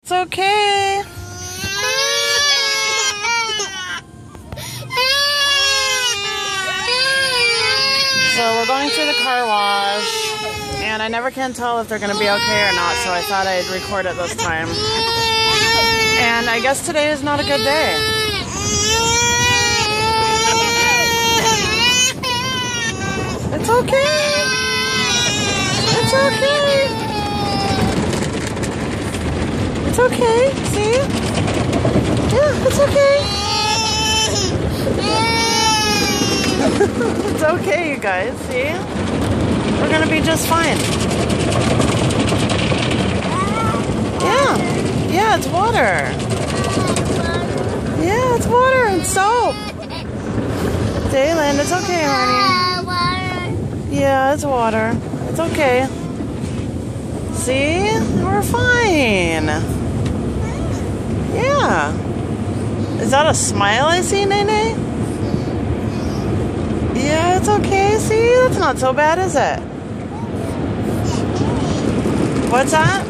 It's okay. So we're going through the car wash, and I never can tell if they're going to be okay or not, so I thought I'd record it this time. And I guess today is not a good day. It's okay. It's okay. It's okay. See? Yeah, it's okay. It's okay, you guys. See? We're gonna be just fine. Yeah. Yeah, it's water. Yeah, it's water and soap. Dayland, it's okay, honey. Yeah, it's water. It's okay. See? We're fine. Yeah. Is that a smile I see, Nene? Yeah, it's okay. See? That's not so bad, is it? What's that?